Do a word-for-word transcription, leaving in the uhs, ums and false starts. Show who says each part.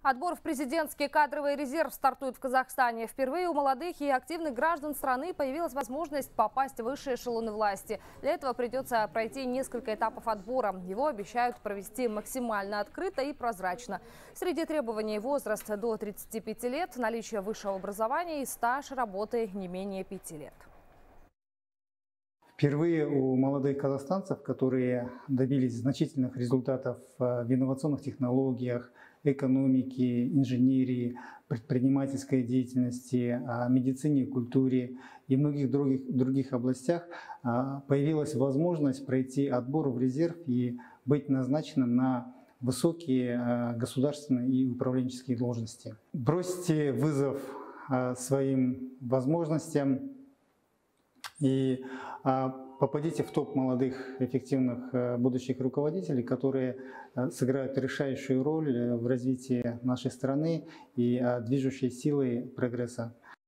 Speaker 1: Отбор в президентский кадровый резерв стартует в Казахстане. Впервые у молодых и активных граждан страны появилась возможность попасть в высшие эшелоны власти. Для этого придется пройти несколько этапов отбора. Его обещают провести максимально открыто и прозрачно. Среди требований возраст до тридцати пяти лет, наличие высшего образования и стаж работы не менее пяти лет.
Speaker 2: Впервые у молодых казахстанцев, которые добились значительных результатов в инновационных технологиях, экономике, инженерии, предпринимательской деятельности, медицине, культуре и многих других, других областях, появилась возможность пройти отбор в резерв и быть назначенным на высокие государственные и управленческие должности. Бросьте вызов своим возможностям и попадите в топ молодых, эффективных будущих руководителей, которые сыграют решающую роль в развитии нашей страны и движущей силой прогресса.